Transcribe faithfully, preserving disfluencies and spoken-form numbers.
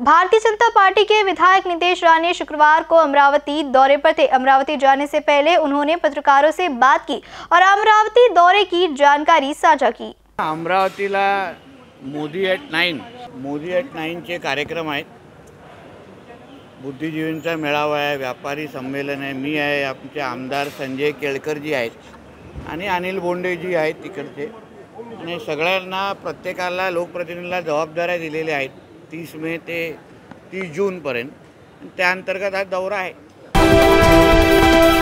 Bharatiya Janata party के विधायक नितेश राणे शुक्रवार को अमरावती दौरे पर थे। अमरावती जाने से पहले उन्होंने पत्रकारों से बात की और अमरावती दौरे की जानकारी साझा की। अमरावतीला Modi at nine Modi at nine चे कार्यक्रम आहेत। बुद्धिजीवींचा मेळावा आहे, व्यापारी संमेलन आहे, मी आहे, आमचे आमदार संजय केळकर जी आहेत आणि अनिल बोंडे जी आहेत तिकडचे, आणि सगळ्यांना प्रत्येकाला लोकप्रतिनिधीला जबाबदाऱ्या दिलेल्या आहेत तीस मे ते तीस जून पर्यंत। त्या अंतर्गत हा दौरा आहे।